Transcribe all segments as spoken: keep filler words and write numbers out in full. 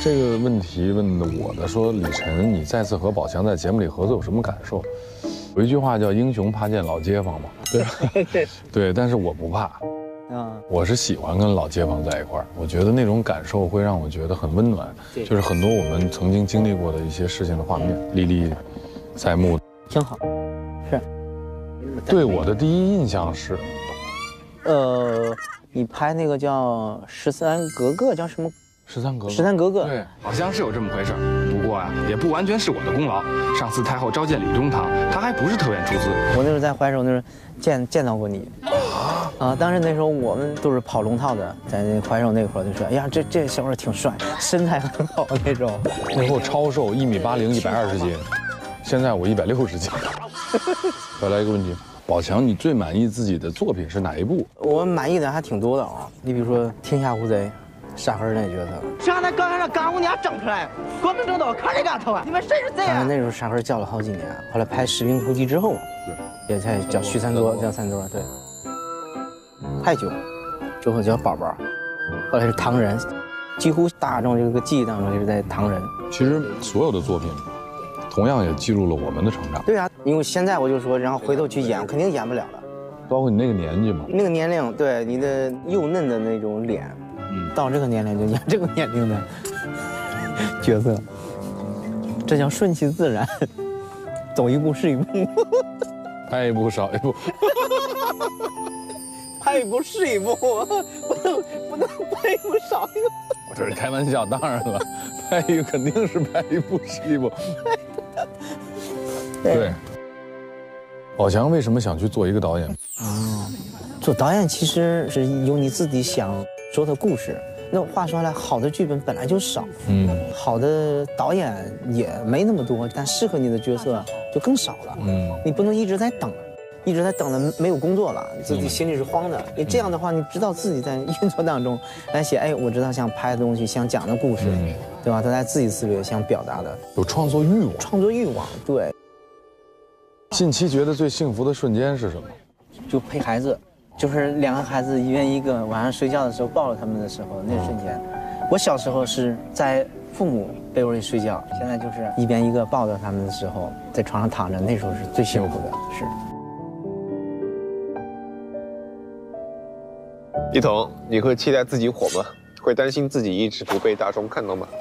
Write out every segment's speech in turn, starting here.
这个问题问的我的说，李晨，你再次和宝强在节目里合作有什么感受？有一句话叫“英雄怕见老街坊”嘛，对吧？对对，但是我不怕。 啊，我是喜欢跟老街坊在一块儿，我觉得那种感受会让我觉得很温暖，就是很多我们曾经经历过的一些事情的画面历历在目， 挺好。是， 对我的第一印象是， 呃，你拍那个叫《十三格格》，叫什么？ 十三格格。 十三格格。 对，好像是有这么回事。不过呀、啊，也不完全是我的功劳。上次太后召见李中堂，他还不是特愿出资。 我那时候在怀柔，那时候见见到过你。 啊，当时那时候我们都是跑龙套的，在那怀柔那会儿就说，哎呀，这这小伙挺帅，身材很好那种。 那时候超瘦，一米八零，一百二十斤，现在我一百六十斤。再来一个问题，宝强，你最满意自己的作品是哪一部？ 我满意的还挺多的啊，你比如说《天下无贼》，沙河那角色， 谁让他刚才让干五年整出来，国民政党看这干头啊！你们谁是贼啊？ 当然那时候沙河叫了好几年，后来拍《士兵突击》之后，也才叫徐三多，叫三多，对。 太久，之后叫宝宝，后来是唐人，几乎大众这个记忆当中就是在唐人。 其实所有的作品，同样也记录了我们的成长。 对啊，因为现在我就说，然后回头去演，我肯定演不了了。 包括你那个年纪嘛， 那个年龄，对你的幼嫩的那种脸，嗯，到这个年龄就演这个年龄的角色，这叫顺其自然，走一步是一步， 拍一步少一步。 拍一步是一步，不能不能拍一步少一步。 我这是开玩笑，当然了，拍一个肯定是拍一步是一步。对。宝强为什么想去做一个导演？ 哦，做导演其实是有你自己想说的故事。那话说来，好的剧本本来就少，嗯，好的导演也没那么多，但适合你的角色就更少了。嗯，你不能一直在等。 一直在等着没有工作了，自己心里是慌的。你这样的话，你知道自己在运作当中来写，哎，我知道想拍的东西，想讲的故事，嗯、对吧？他在自己思维想表达的， 有创作欲望。 创作欲望，对。 近期觉得最幸福的瞬间是什么？ 就陪孩子，就是两个孩子一人一个，晚上睡觉的时候抱着他们的时候，那瞬间。我小时候是在父母被窝里睡觉，现在就是一边一个抱着他们的时候，在床上躺着，那时候是最幸福的，是。 一彤，你会期待自己火吗？会担心自己一直不被大众看到吗？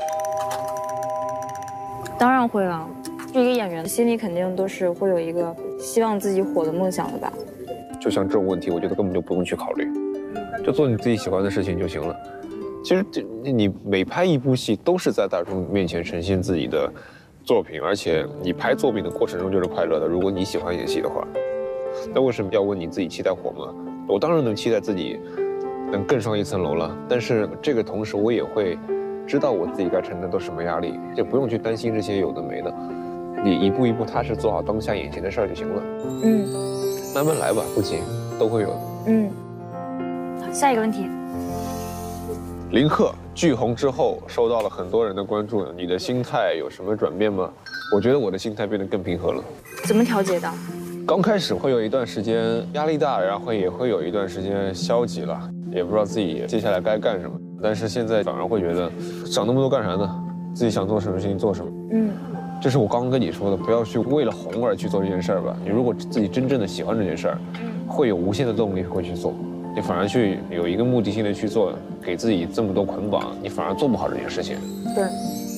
当然会了，一个演员心里肯定都是会有一个希望自己火的梦想的吧。 就像这种问题，我觉得根本就不用去考虑，就做你自己喜欢的事情就行了。其实这你每拍一部戏，都是在大众面前呈现自己的作品，而且你拍作品的过程中就是快乐的。如果你喜欢演戏的话，那为什么要问你自己期待火吗？我当然能期待自己。 能更上一层楼了，但是这个同时我也会知道我自己该承担都什么压力，就不用去担心这些有的没的，你一步一步踏实做好当下眼前的事儿就行了。嗯，慢慢来吧，不急，都会有的。 嗯，好，下一个问题。 林克剧红之后受到了很多人的关注，你的心态有什么转变吗？我觉得我的心态变得更平和了。 怎么调节的？ 刚开始会有一段时间压力大，然后也会有一段时间消极了。 也不知道自己接下来该干什么，但是现在反而会觉得，想那么多干啥呢？自己想做什么事情做什么。嗯，这是我刚刚跟你说的，不要去为了红而去做这件事儿吧。你如果自己真正的喜欢这件事儿，会有无限的动力会去做。你反而去有一个目的性的去做，给自己这么多捆绑，你反而做不好这件事情。 对。